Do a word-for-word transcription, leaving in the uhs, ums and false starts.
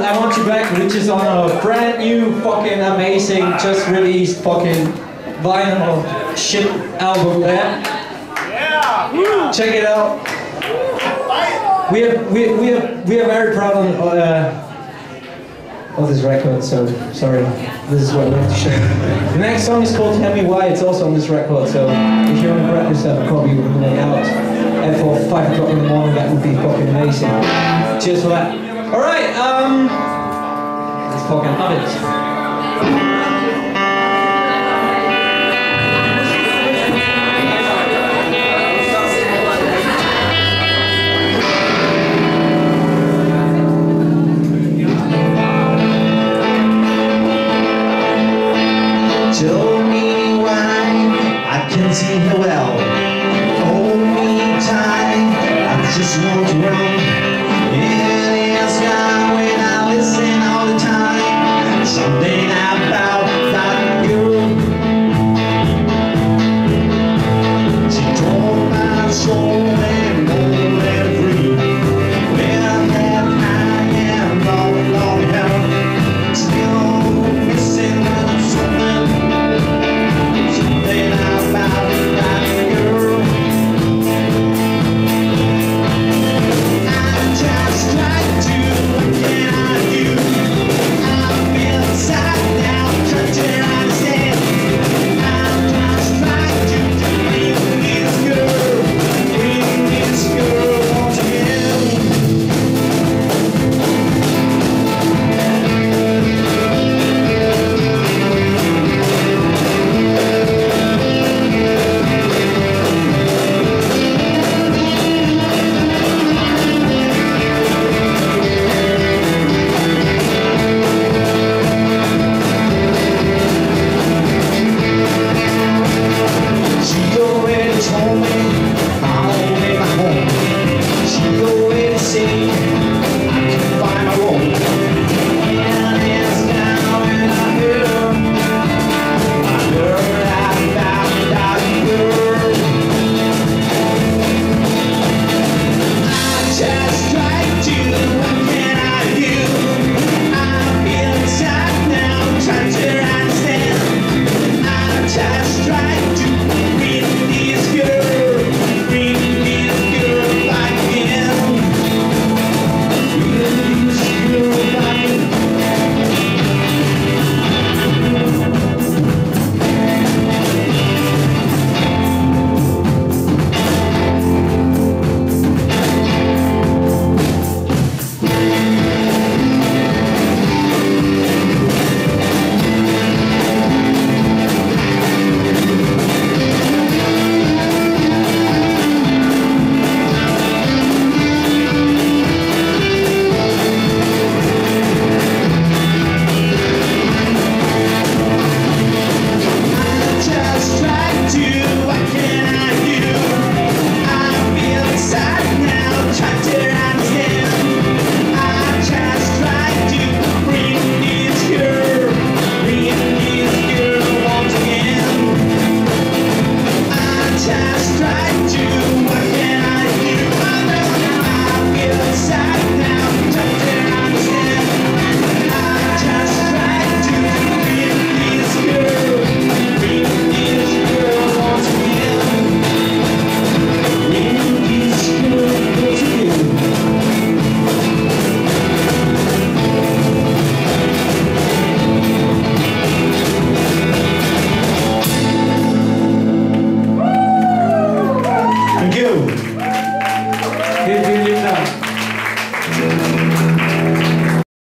I Want You Back, which is on a brand new, fucking amazing, just released fucking vinyl shit album there. Yeah! Check it out. We are, we, we are, we are very proud on, uh, of this record, so sorry, this is what I want to show. The next song is called Tell Me Why, it's also on this record, so if you want to grab yourself a copy on the way out, and for five o'clock in the morning, that would be fucking amazing. Cheers for that. Alright, um, let's fucking have it.